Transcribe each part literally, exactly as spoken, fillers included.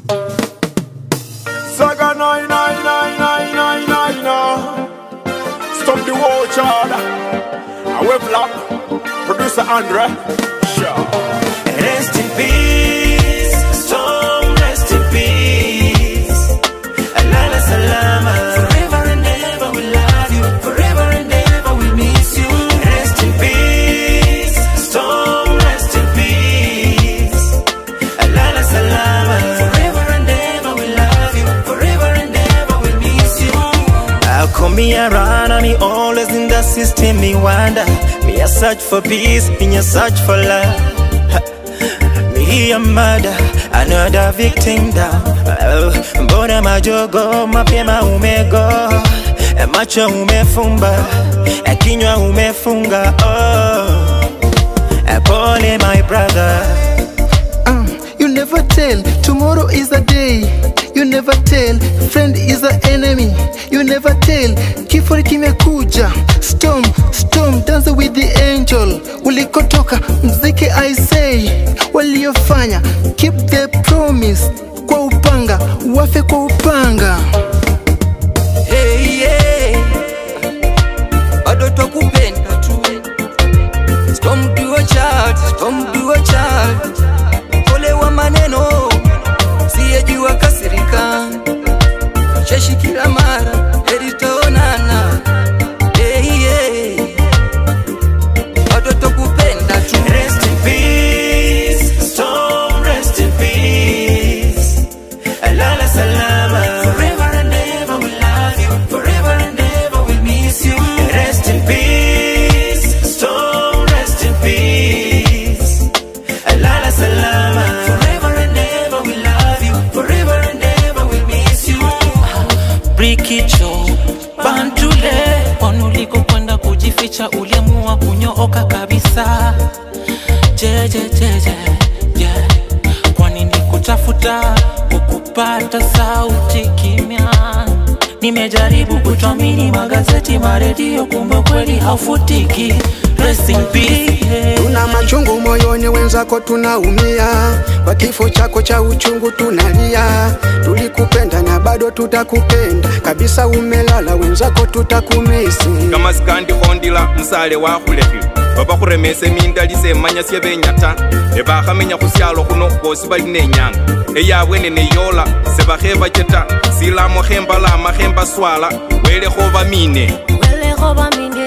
Saga nine nine nine nine nine nine. Stop the war child. I will flop. Producer Andre. Sure. Rest in peace, Storm. Rest in peace. Alala salama. Forever and ever we love you. Forever and ever we miss you. Rest in peace, Storm. Rest in peace. Alala salama. Forever and ever we love you. Forever and ever we miss you. How come me around and me always in the system? Me wonder. Me a search for peace, me a search for love. Me a murder, another victim down. Mbona majogo, mapema umego. Macho umefumba, kinywa umefunga. Oh, pole my brother. um, You never tell, tomorrow is a day. You never tell, friend is an enemy. You never tell, kifo kimekuja. Storm, storm, dance with the angel. Ulikotoka, mziki I say. Waliofanya, keep the promise. Kwa upanga, wafe kwa upanga. Hey, yeah. Bado twakupenda tu. Storm do a child, storm do a child. Pole wa maneno, siyejua kasirika. Cheshi kila mara, eritonana. Hey, yeah. Bado twakupenda tu. Rest in peace, Storm, rest in peace. Alala salama. Forever and ever we love you. Forever and ever we miss you. Rest in peace, Storm, rest in peace. Alala salama. Forever and ever we love you. Forever and ever we miss you. Brikicho Bantule Onuliko kwenda kujificha uliamua kunyooka kabisa. Jeje jeje yeah. Kwa nini kutafuta kukupata sauti kimya? Nimejaribu kutuamini magazeti maredio, kumbe kweli haufutiki. Rest in peace. Tuna machungu moyoni, wenzako tunaumia. Kwa kifo chako cha uchungu tunalia. Tulikupenda na bado tutakupenda. Kabisa umelala, wenzako tutakumisi. Kama skandi ondila msale wa kulefi. Baba kuremese mindalise manya sye benyata. Eba kamenya kusyalo kuno bosi bali nenyanga. Eya wene ne yola seba kheba cheta. Sila mo khemba la ma khemba swala. Wele khoba mine. Wele khoba mine.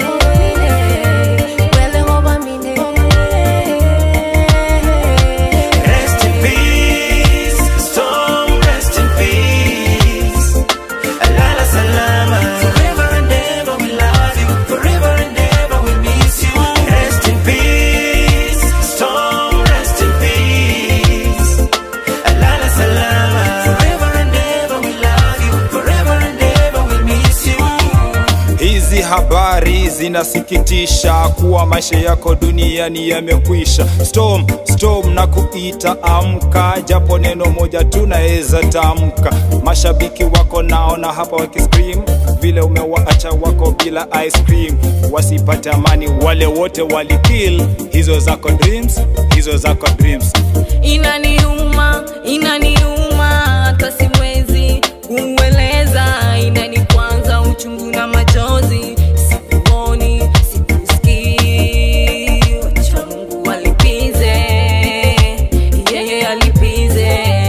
Habari zinasikitisha kuwa maisha yako duniani yamekwisha. Storm, storm na kuita amka, japo neno moja tunaweza tamka. Mashabiki wako naona hapa wakiscream, vile umewaacha wako bila ice cream. Wasipate amani wale wote walikill. Hizo zako dreams, hizo zako dreams. Inaniuma, inaniuma, hata siwezi kueleza. Inani kwanza uchungu na machozi. Sikuoni, sikusikii. Wacha Mungu alipize. Yeye alipize.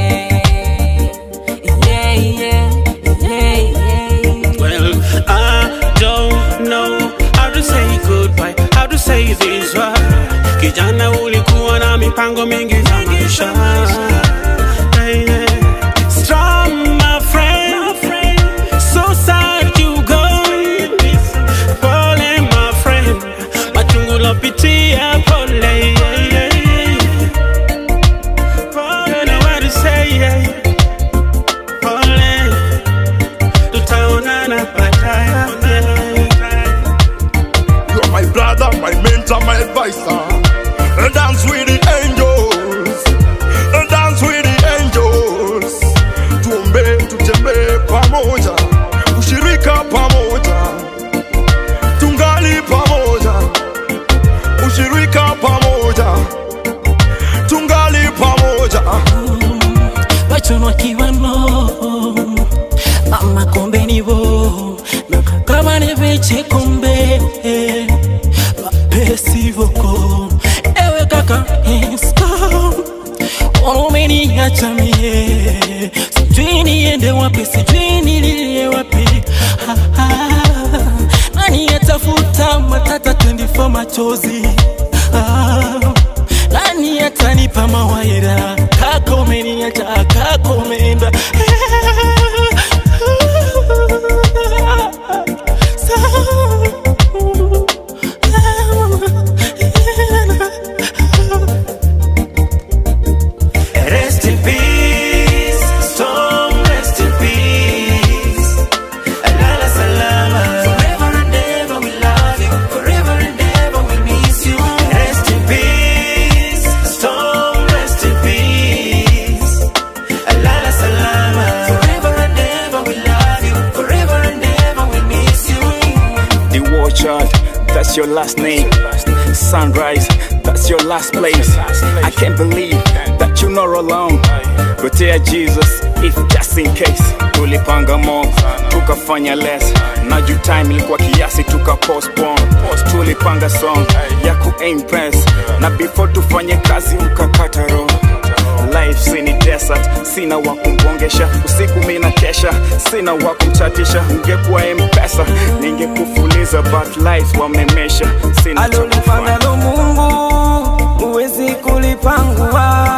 Yeah, yeah, yeah, yeah. Well, I don't know how to say goodbye, how to say this word. Kijana ulikuwa na mipango mingi za maisha. Hey, yeah. Strong, my friend. So sad you go. Pole, my friend. Machungu lopitia pole. Yeah, yeah, yeah. Pole, know what to say. Yeah. Pole. Tutaonana baadaye. You are my brother, my mentor, my advisor. Dance with the angels. Dance with the angels. Tuombe, tutembe pamoja. Ushirika pamoja. Tungali pamoja. Ushirika pamoja. Tungali pamoja. Watu wakiwa umeniacha mie, sijui niende wapi, sijui nililie wapi. Ha, ha. Nani atafuta matata twenty four machozi? Ah, nani atanipa mawaida? Kako umeniacha, kako umeenda. Rest in peace, Storm, rest in peace. Alala salama. Forever and ever we love you. Forever and ever we miss you. Rest in peace, Storm, rest in peace. Alala salama. Forever and ever we love you. Forever and ever we miss you. The Orchard, that's your last name. Sunrise, that's your last place. I can't believe that you're not alone. But dear Jesus, if just in case tulipanga more, tukafanya less. Na juu time ilikuwa kiasi tuka postpone. Tulipanga song ya ku impress, na before tufanye kazi ukakata roho. Life sini desert, sina wa kumbongesha. Usiku mina kesha, sina wa kumchatisha. Ungekuwa M-Pesa, ningekufuliza, but life wamemesha. Sina alolifanya lo Mungu uwezi kulipangua.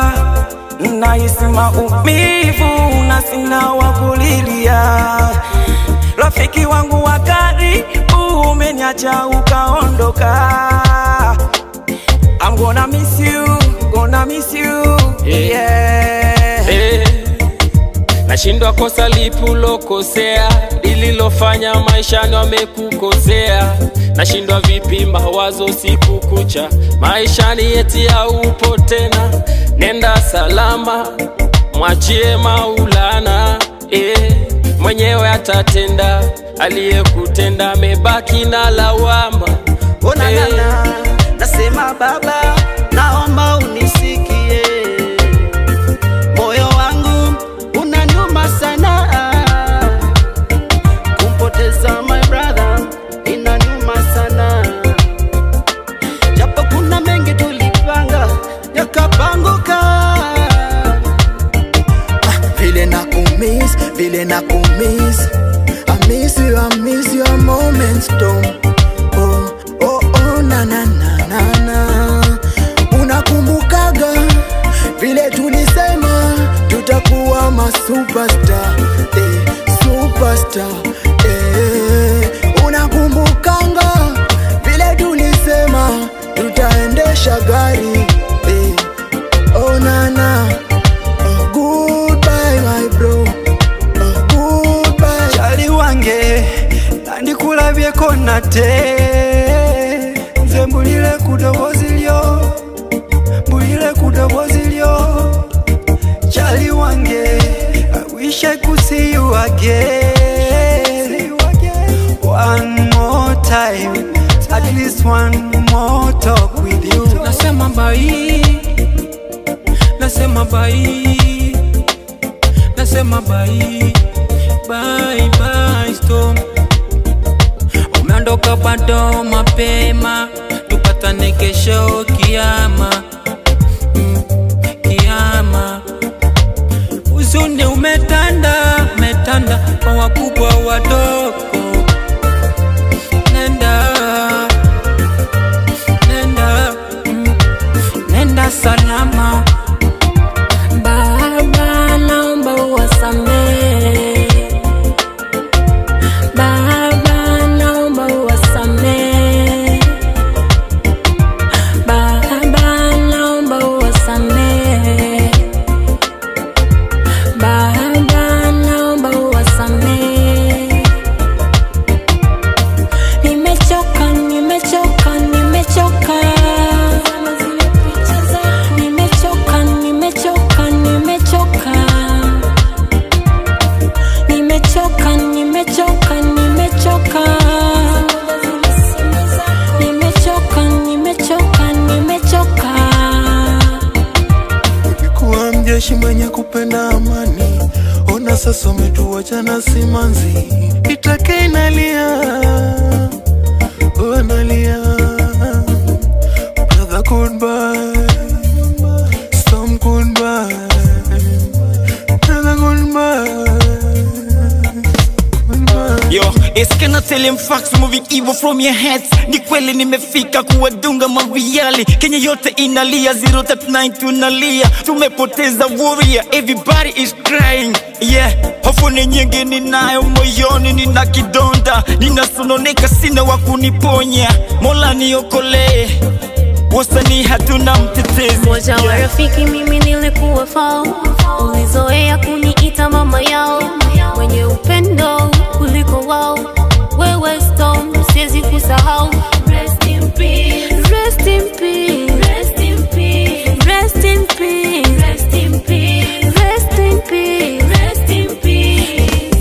Nahisi maumivu na sina wa kulilia. Rafiki wangu wa karibu umeniacha ukaondoka. I'm gonna miss you, gonna miss you, yeah. Hey. Nashindwa kosa lipulokosea, lililofanya maishani wamekukosea. Nashindwa vipi mawazo siku kucha, maishani eti haupo tena. Nenda salama, mwachie Maulana, eh. Mwenyewe atatenda, aliyekutenda amebaki na lawama. Ona eh. Nana, nasema Baba, naomba unisikie. Moyo wangu unaniuma sana, kumpoteza my brother inaniuma sana. Japo kuna mengi tulipanga yakapanguka. Ah, vile na kumiss, vile na kumiss. I miss you, I miss your moments, Tom. Oh, oh, oh, na na na na na. Unakumbukaga vile tulisema tutakuwa ma superstar, eh, superstar, eh. Unakumbukanga vile tulisema tutaendesha gari, eh. Oh na na. Oh, goodbye my bro. Oh, goodbye. Chali wange nandikulabye kona te. Nze mbulire kudobozi lyo, mbulire kudobozi lyo. Chali wange, I wish I could see you again. One more time, at least one more talk with you. Nasema bye, nasema bye, nasema bye, bye bye Storm. Umeondoka bado mapema, tupatane kesho kiyama, mm, kiyama. Uzuni umetanda, umetanda kwa wakubwa wadogo. Nenda, nenda, mm, nenda salama. Baba, naomba uwasamehe. Baba, naomba uwasamehe. Baba, naomba uwasamehe. Baba, naomba uwasamehe. Nimechoka, nimechoka, nimechoka. Nimechoka, nimechoka, nimechoka. Nimechoka, nimechoka, nimechoka. Nimechoka, nimechoka, nimechoka. Kuwa mjeshi mwenye kupenda amani, ona sasa umetuacha na simanzi. Itake inalia, oh nalia. Brother goodbye, Storm goodbye. cannot tell them facts, moving evil from your heads. Ni kweli nimefika kuwadunga maviali. Kenya yote inalia, zero thirty nine tunalia. Tumepoteza warrior, everybody is crying. Yeah, hofu ni nyingi ninayo moyoni, nina kidonda, ninasononeka sina wa kuniponya. Mola niokolee, wasanii hatuna mtetezi. Moja wa rafiki mimi nilikuwa fao, ulizoea kuniita mama yao, mwenye upendo kuliko wao. Wewe Storm, siwezi kusahau. Rest in peace, rest in peace, rest in peace, rest in peace, rest in peace, rest in peace, rest in peace.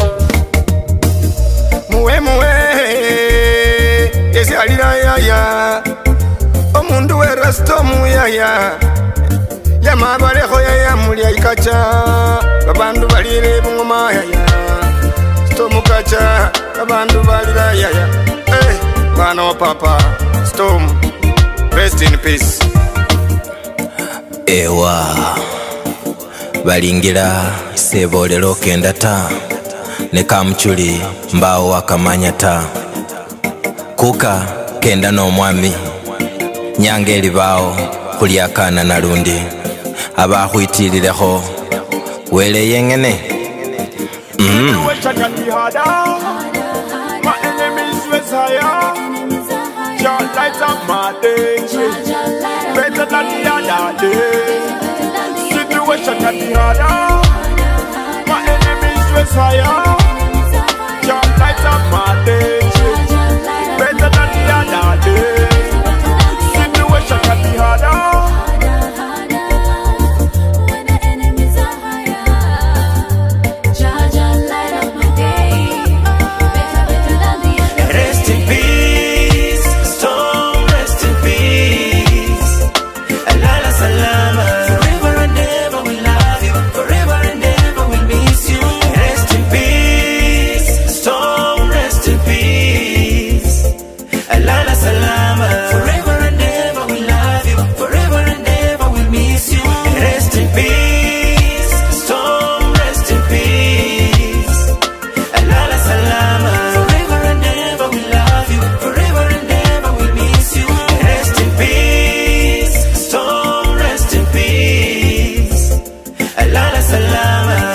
Muwe muwe, yesi alina ya ya, omundu we Storm ya ya, ya mabaleho ya ya mulia ikacha, babandu balire Bungoma ya ya, Storm kacha, babandu balira ya ya. Eh, bana wa papa, Storm, rest in peace. Ewa balingira sebolero kenda ta ne kamchuli mbao wakamanya ta kuka kenda no mwami nyange libao kuliakana nalundi abakhwitilileho wele yengene mm. Jah light up my day, better than the other day. Situation can be harder, my enemies dress higher. Jah light up my day, better than the other day. Situation can be harder. Salama.